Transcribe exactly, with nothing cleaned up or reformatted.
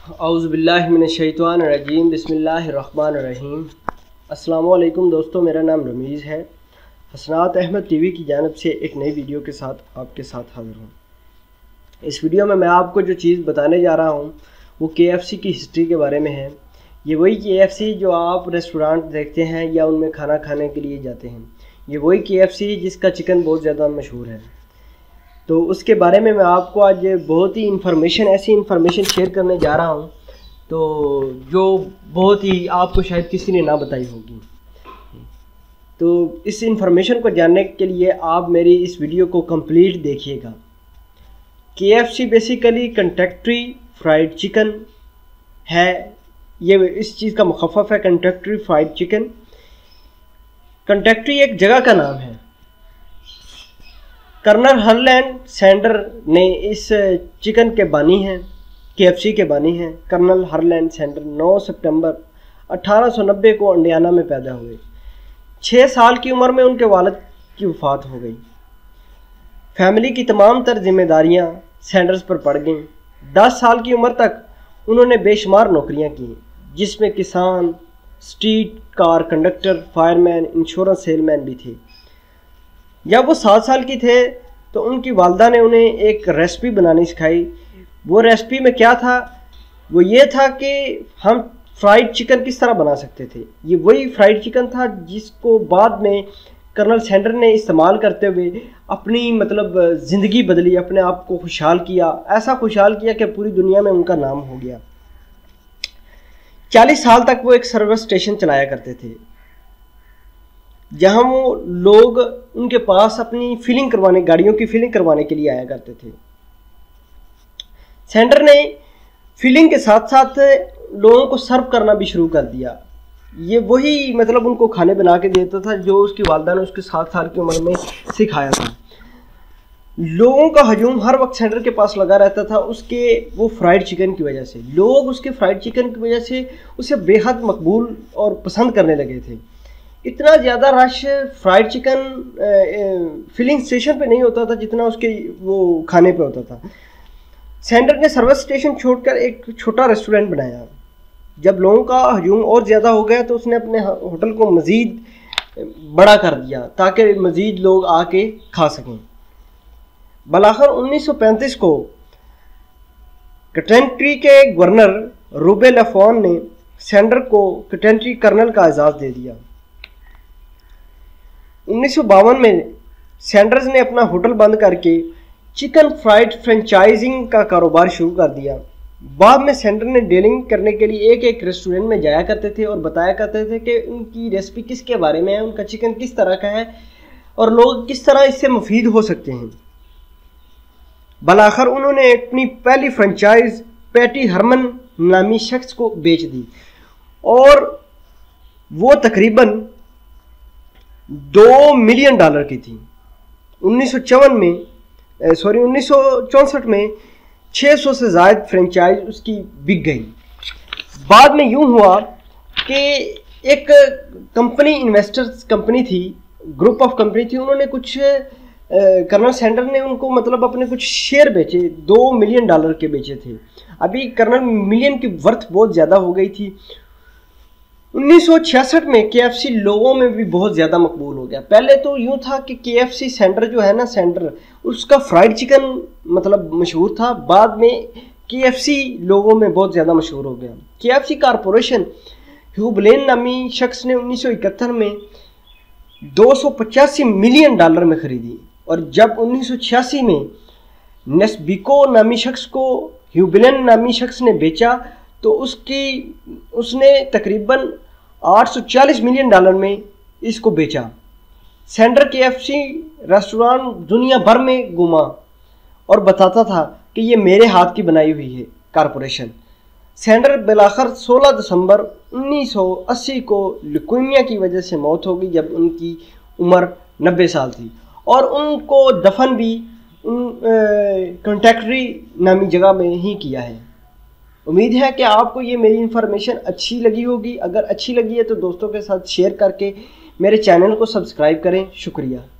اعوذ باللہ من الشیطان الرجیم، بسم اللہ الرحمن الرحیم۔ السلام علیکم دوستو، میرا نام رمیز ہے۔ حسنات احمد ٹی وی کی جانب سے ایک نئی ویڈیو کے ساتھ آپ کے ساتھ حاضر ہوں۔ اس ویڈیو میں میں آپ کو جو چیز بتانے جا رہا ہوں وہ کے ایف سی کی ہسٹری کے بارے میں ہے۔ یہ وہی کے ایف سی جو آپ ریسٹورانٹ دیکھتے ہیں یا ان میں کھانا کھانے کے لیے جاتے ہیں، یہ وہی کے ایف سی جس کا چکن بہت زیادہ مشہور ہے۔ تو اس کے بارے میں میں آپ کو آج بہت ہی انفارمیشن ایسی انفارمیشن شیئر کرنے جا رہا ہوں تو جو بہت ہی آپ کو شاید کسی نے نہ بتائی ہوگی۔ تو اس انفارمیشن کو جاننے کے لیے آپ میری اس ویڈیو کو کمپلیٹ دیکھیے گا۔ کے ایف سی بیسیکلی کنٹیکٹری فرائیڈ چکن ہے، یہ اس چیز کا مخفف ہے، کنٹیکٹری فرائیڈ چکن۔ کنٹیکٹری ایک جگہ کا نام ہے۔ کرنل ہرلینڈ سینڈر نے اس چکن کے بانی ہیں، کے ایف سی کے بانی ہیں۔ کرنل ہرلینڈ سینڈر نو ستمبر اٹھارہ سو نبے کو انڈیانا میں پیدا ہوئے۔ چھ سال کی عمر میں ان کے والد کی وفات ہو گئی۔ فیملی کی تمام تر ذمہ داریاں سینڈرز پر پڑ گئیں۔ دس سال کی عمر تک انہوں نے بے شمار نوکریاں کیں، جس میں کسان، street car conductor, fireman, insurance salesman بھی تھے۔ جب وہ سات سال کی تھے تو ان کی والدہ نے انہیں ایک ریسپی بنانی سکھائی۔ وہ ریسپی میں کیا تھا؟ وہ یہ تھا کہ ہم فرائیڈ چکن کس طرح بنا سکتے تھے۔ یہ وہی فرائیڈ چکن تھا جس کو بعد میں کرنل سینڈر نے استعمال کرتے ہوئے اپنی مطلب زندگی بدلی، اپنے آپ کو خوشحال کیا، ایسا خوشحال کیا کہ پوری دنیا میں ان کا نام ہو گیا۔ چالیس سال تک وہ ایک سروس اسٹیشن چلایا کرتے تھے، جہاں وہ لوگ ان کے پاس اپنی فلنگ کروانے گاڑیوں کی فلنگ کروانے کے لیے آیا کرتے تھے۔ سینڈر نے فلنگ کے ساتھ ساتھ لوگوں کو سرو کرنا بھی شروع کر دیا۔ یہ وہی مطلب ان کو کھانے بنا کے دیتا تھا جو اس کی والدہ نے اس کے سات سال کی عمر میں سکھایا تھا۔ لوگوں کا ہجوم ہر وقت سینڈر کے پاس لگا رہتا تھا اس کے وہ فرائیڈ چکن کی وجہ سے۔ لوگ اس کے فرائیڈ چکن کی وجہ سے اسے بے حد مقبول اور پسند کرنے لگے تھے۔ اتنا زیادہ rush fried chicken filling station پہ نہیں ہوتا تھا جتنا اس کے وہ کھانے پہ ہوتا تھا۔ سینڈر نے سروس اسٹیشن چھوڑ کر ایک چھوٹا ریسٹورینٹ بنایا۔ جب لوگوں کا ہجوم اور زیادہ ہو گیا تو اس نے اپنے ہوٹل کو مزید بڑا کر دیا تاکہ مزید لوگ آ کے کھا سکیں۔ بالآخر انیس سو پینتیس کو کٹینٹری کے گورنر روبے لافون نے سینڈر کو کٹینٹری کرنل کا اعزاز دے دیا۔ انیس سو باون میں سینڈرز نے اپنا ہوٹل بند کر کے چکن فرائیڈ فرینچائزنگ کا کاروبار شروع کر دیا۔ بعد میں سینڈر نے ڈیلنگ کرنے کے لیے ایک ایک ریسٹورینٹ میں جایا کرتے تھے اور بتایا کرتے تھے کہ ان کی ریسپی کس کے بارے میں ہے، ان کا چکن کس طرح کا ہے اور لوگ کس طرح اس سے مفید ہو سکتے ہیں۔ بالآخر انہوں نے اپنی پہلی فرنچائز پیٹی ہرمن نامی شخص کو بیچ دی اور وہ تقریباً دو ملین ڈالر کی تھی۔ انیس سو چون میں سوری انیس سو چونسٹھ میں چھ سو سے زائد فرنچائز اس کی بک گئی۔ بعد میں یوں ہوا کہ ایک کمپنی انویسٹرز کمپنی تھی، گروپ آف کمپنی تھی، انہوں نے کچھ کرنل سینڈر نے ان کو مطلب اپنے کچھ شیئر بیچے، دو ملین ڈالر کے بیچے تھے۔ ابھی کرنل ملین کی ورتھ بہت زیادہ ہو گئی تھی۔ انیس سو چھیاسٹھ میں کے ایف سی لوگوں میں بھی بہت زیادہ مقبول ہو گیا۔ پہلے تو یوں تھا کہ کے ایف سی سینٹر جو ہے نا سینٹر اس کا فرائیڈ چکن مطلب مشہور تھا، بعد میں کے ایف سی لوگوں میں بہت زیادہ مشہور ہو گیا۔ K F C corporation Heublein نامی شخص نے انیس سو اکہتر میں دو سو پچاسی ملین ڈالر میں خریدی اور جب انیس سو چھیاسی میں نیسبیکو نامی شخص کو ہیو بلین نامی شخص نے بیچا تو اس کی اس نے تقریباً آٹھ سو چالیس ملین ڈالر میں اس کو بیچا۔ سینڈر کے ایف سی ریسٹوران دنیا بھر میں گھوما اور بتاتا تھا کہ یہ میرے ہاتھ کی بنائی ہوئی ہے کارپوریشن۔ سینڈر بالآخر سولہ دسمبر انیس سو اسی کو لیوکیمیا کی وجہ سے موت ہو گئی جب ان کی عمر نبے سال تھی، اور ان کو دفن بھی ان کنٹیکٹری نامی جگہ میں ہی کیا ہے۔ امید ہے کہ آپ کو یہ میری انفارمیشن اچھی لگی ہوگی۔ اگر اچھی لگی ہے تو دوستوں کے ساتھ شیئر کر کے میرے چینل کو سبسکرائب کریں۔ شکریہ۔